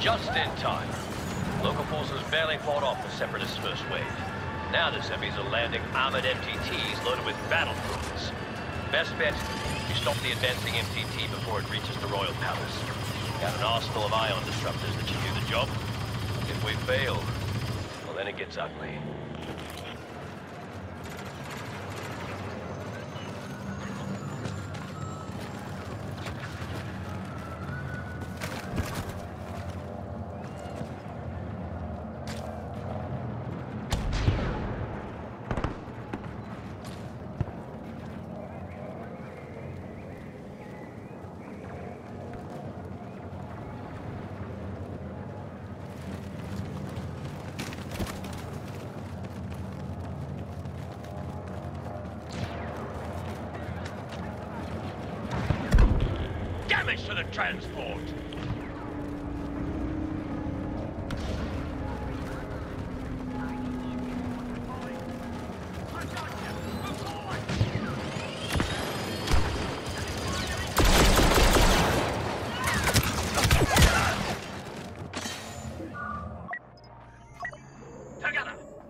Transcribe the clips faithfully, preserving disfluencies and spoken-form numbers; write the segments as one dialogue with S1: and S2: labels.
S1: Just in time. Local forces barely fought off the Separatist first wave. Now the Seppies are landing armored M T Ts loaded with battle drones. Best bet, you stop the advancing M T T before it reaches the Royal Palace. Got an arsenal of ion disruptors that should do the job. If we fail, well then it gets ugly.
S2: Damage to the transport! Together!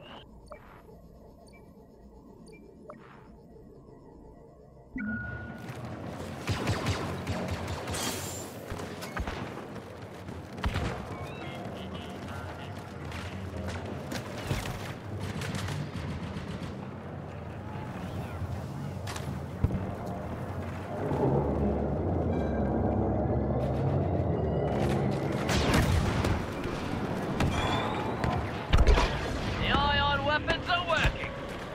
S2: The ion weapons are working!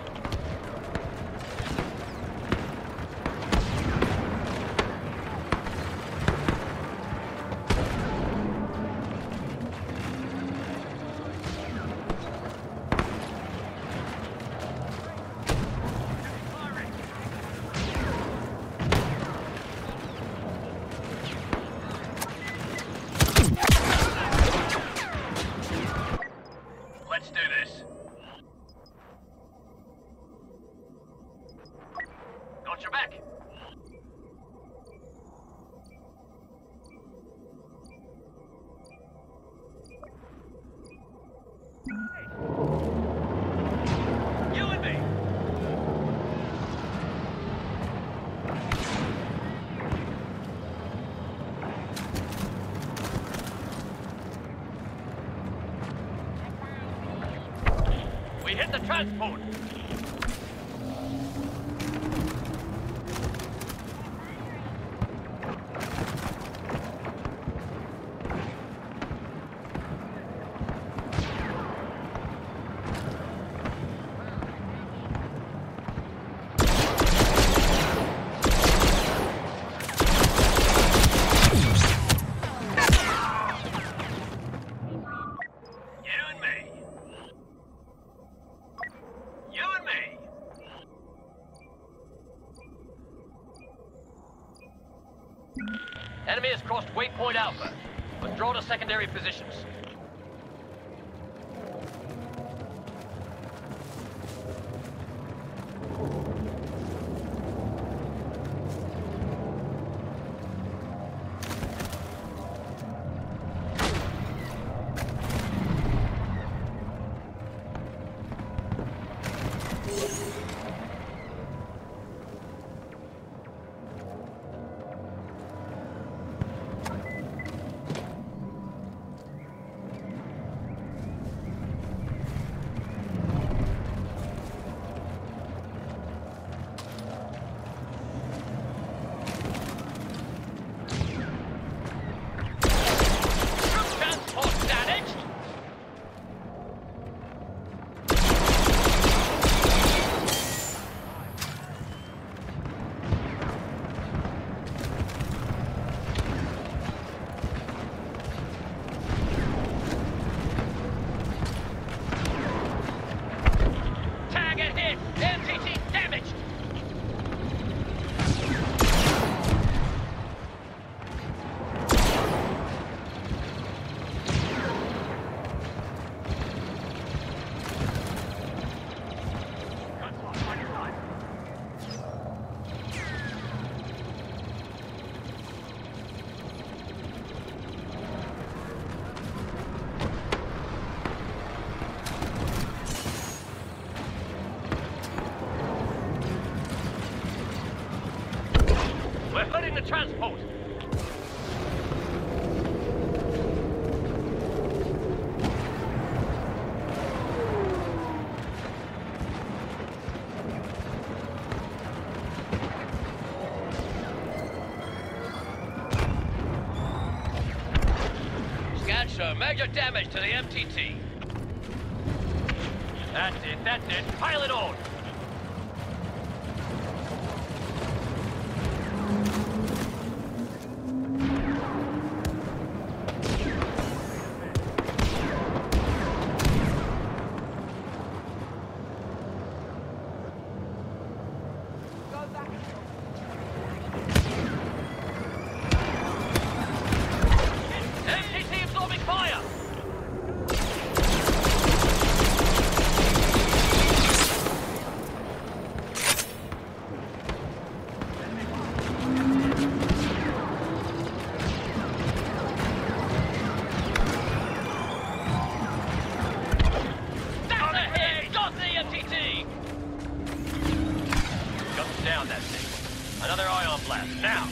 S2: Let's do this. Got your back. You and me. We hit the transport. You and me. You and me. Enemy has crossed waypoint Alpha. Withdraw to secondary positions. Losing the transport. Scans show major damage to the M T T. That's it, that's it. Pile it on. Down that thing. Another ion blast, now!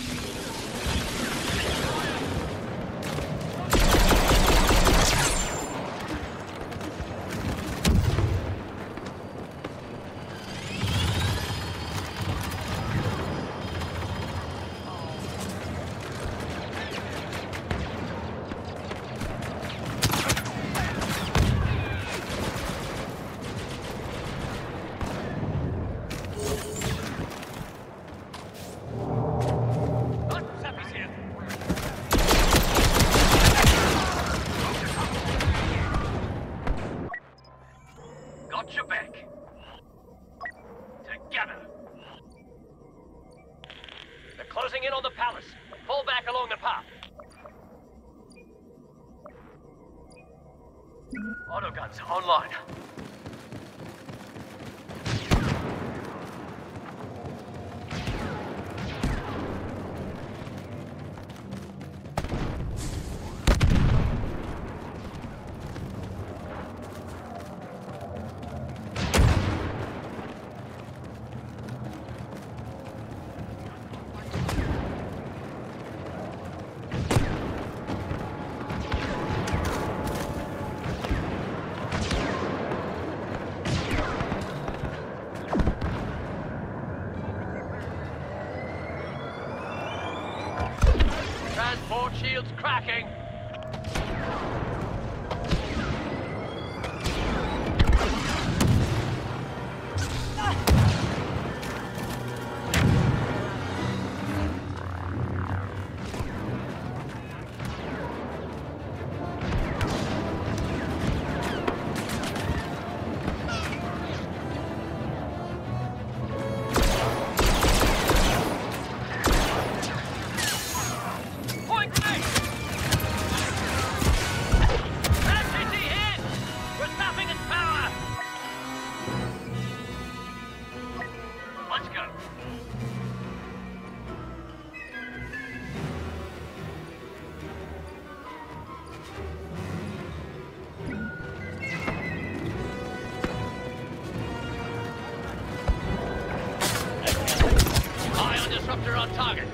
S2: Got your back. Together. They're closing in on the palace. Fall back along the path. Autoguns online. Transport shields cracking. Disruptor on target.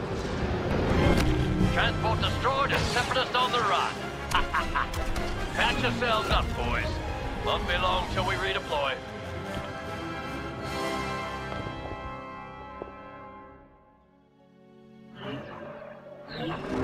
S2: Transport destroyed and Separatists on the run. Patch yourselves up, boys. Won't be long till we redeploy.
S3: Yeah.